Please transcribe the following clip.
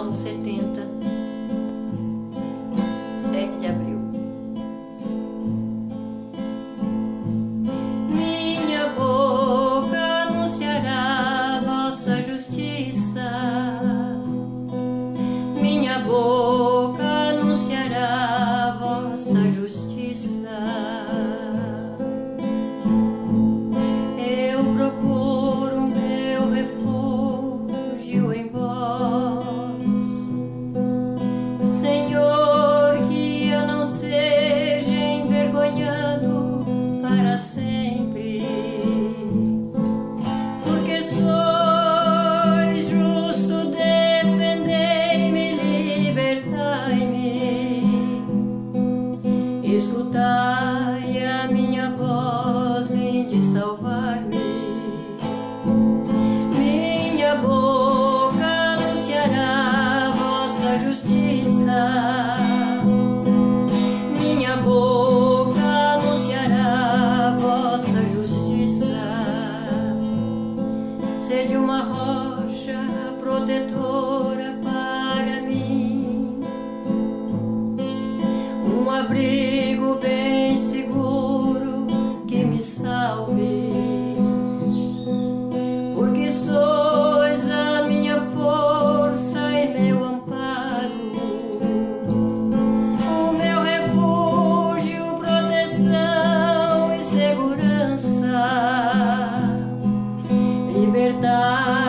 Salmo 70, 7 de abril. Minha boca anunciará vossa justiça, minha boca anunciará vossa justiça. Eu procuro meu refúgio em vós, Senhor, que eu não seja envergonhado para sempre, porque sois justo, defendei-me, libertai-me, escutai a minha voz, vinde salvar-me. Minha boca anunciará vossa justiça, minha boca anunciará vossa justiça. Sede uma rocha protetora para mim, um abrigo bem seguro que me salve, porque sois a minha força e meu amparo, o meu refúgio, proteção e segurança, liberdade.